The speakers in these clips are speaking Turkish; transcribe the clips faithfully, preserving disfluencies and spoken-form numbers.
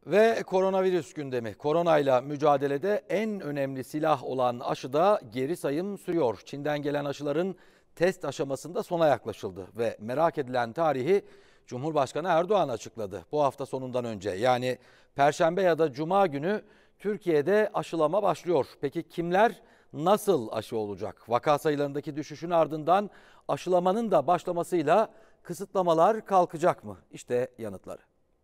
Ve koronavirüs gündemi. Koronayla mücadelede en önemli silah olan aşıda geri sayım sürüyor. Çin'den gelen aşıların test aşamasında sona yaklaşıldı ve merak edilen tarihi Cumhurbaşkanı Erdoğan açıkladı. Bu hafta sonundan önce, yani Perşembe ya da Cuma günü Türkiye'de aşılama başlıyor. Peki kimler nasıl aşı olacak? Vaka sayılarındaki düşüşün ardından aşılamanın da başlamasıyla kısıtlamalar kalkacak mı? İşte yanıtları.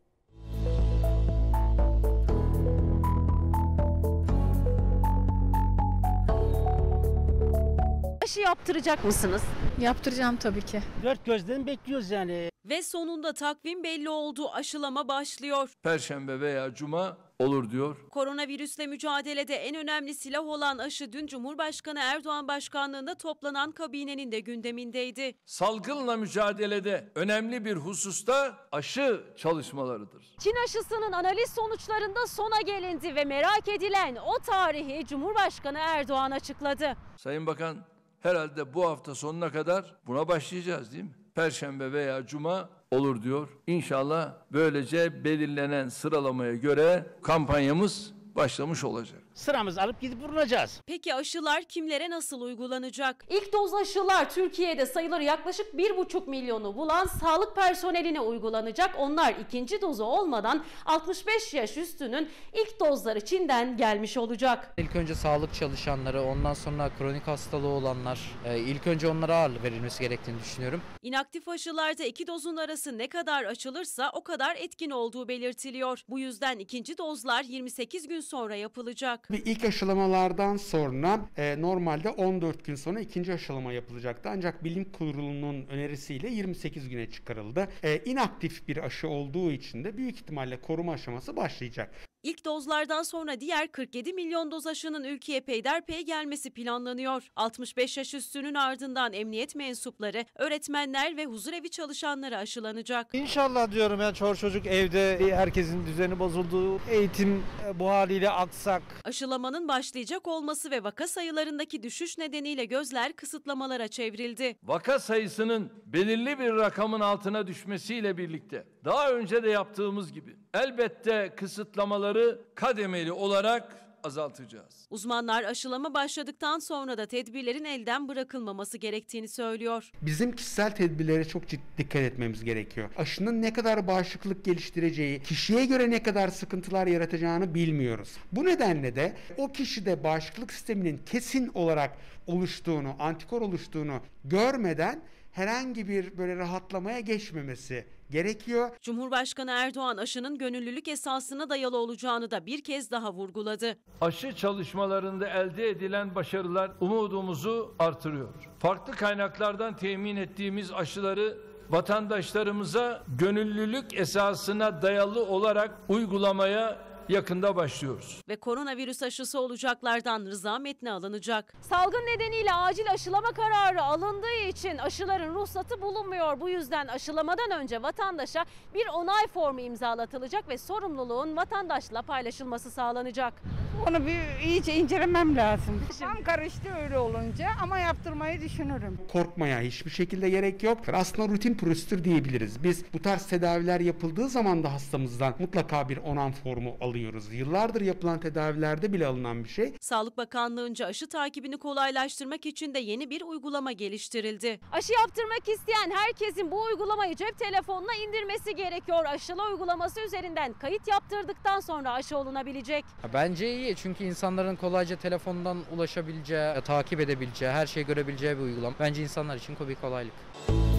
Aşı yaptıracak mısınız? Yaptıracağım tabii ki. Dört gözden bekliyoruz yani. Ve sonunda takvim belli oldu. Aşılama başlıyor. Perşembe veya Cuma olur diyor. Koronavirüsle mücadelede en önemli silah olan aşı dün Cumhurbaşkanı Erdoğan başkanlığında toplanan kabinenin de gündemindeydi. Salgınla mücadelede önemli bir hususta aşı çalışmalarıdır. Çin aşısının analiz sonuçlarında sona gelindi ve merak edilen o tarihi Cumhurbaşkanı Erdoğan açıkladı. Sayın Bakan, herhalde bu hafta sonuna kadar buna başlayacağız değil mi? Perşembe veya Cuma olur diyor. İnşallah böylece belirlenen sıralamaya göre kampanyamız başlamış olacak. Sıramızı alıp gidip vurulacağız. Peki aşılar kimlere nasıl uygulanacak? İlk doz aşılar Türkiye'de sayıları yaklaşık bir buçuk milyonu bulan sağlık personeline uygulanacak. Onlar ikinci dozu olmadan altmış beş yaş üstünün ilk dozları Çin'den gelmiş olacak. İlk önce sağlık çalışanları, ondan sonra kronik hastalığı olanlar, ilk önce onlara ağırlık verilmesi gerektiğini düşünüyorum. İnaktif aşılarda iki dozun arası ne kadar açılırsa o kadar etkin olduğu belirtiliyor. Bu yüzden ikinci dozlar yirmi sekiz gün sonra yapılacak. Bir ilk aşılamalardan sonra e, normalde on dört gün sonra ikinci aşılama yapılacaktı. Ancak bilim kurulunun önerisiyle yirmi sekiz güne çıkarıldı. E, inaktif bir aşı olduğu için de büyük ihtimalle koruma aşaması başlayacak. İlk dozlardan sonra diğer kırk yedi milyon doz aşının ülkeye peyderpey gelmesi planlanıyor. altmış beş yaş üstünün ardından emniyet mensupları, öğretmenler ve huzurevi çalışanları aşılanacak. İnşallah diyorum ya, çor çocuk evde, herkesin düzeni bozuldu, eğitim bu haliyle aksak. Aşılamanın başlayacak olması ve vaka sayılarındaki düşüş nedeniyle gözler kısıtlamalara çevrildi. Vaka sayısının belirli bir rakamın altına düşmesiyle birlikte daha önce de yaptığımız gibi elbette kısıtlamaları kademeli olarak azaltacağız. Uzmanlar aşılama başladıktan sonra da tedbirlerin elden bırakılmaması gerektiğini söylüyor. Bizim kişisel tedbirlere çok ciddi dikkat etmemiz gerekiyor. Aşının ne kadar bağışıklık geliştireceği, kişiye göre ne kadar sıkıntılar yaratacağını bilmiyoruz. Bu nedenle de o kişide bağışıklık sisteminin kesin olarak oluştuğunu, antikor oluştuğunu görmeden herhangi bir böyle rahatlamaya geçmemesi gerekiyor. Cumhurbaşkanı Erdoğan aşının gönüllülük esasına dayalı olacağını da bir kez daha vurguladı. Aşı çalışmalarında elde edilen başarılar umudumuzu artırıyor. Farklı kaynaklardan temin ettiğimiz aşıları vatandaşlarımıza gönüllülük esasına dayalı olarak uygulamaya yakında başlıyoruz. Ve koronavirüs aşısı olacaklardan rıza metni alınacak. Salgın nedeniyle acil aşılama kararı alındığı için aşıların ruhsatı bulunmuyor. Bu yüzden aşılamadan önce vatandaşa bir onay formu imzalatılacak ve sorumluluğun vatandaşla paylaşılması sağlanacak. Onu bir iyice incelemem lazım. Kafam karıştı öyle olunca ama yaptırmayı düşünürüm. Korkmaya hiçbir şekilde gerek yok. Aslında rutin prosedür diyebiliriz. Biz bu tarz tedaviler yapıldığı zaman da hastamızdan mutlaka bir onam formu alıyoruz. Yıllardır yapılan tedavilerde bile alınan bir şey. Sağlık Bakanlığı'nca aşı takibini kolaylaştırmak için de yeni bir uygulama geliştirildi. Aşı yaptırmak isteyen herkesin bu uygulamayı cep telefonuna indirmesi gerekiyor. Aşıla uygulaması üzerinden kayıt yaptırdıktan sonra aşı olunabilecek. Bence iyi, çünkü insanların kolayca telefondan ulaşabileceği, takip edebileceği, her şeyi görebileceği bir uygulama. Bence insanlar için bir kolaylık.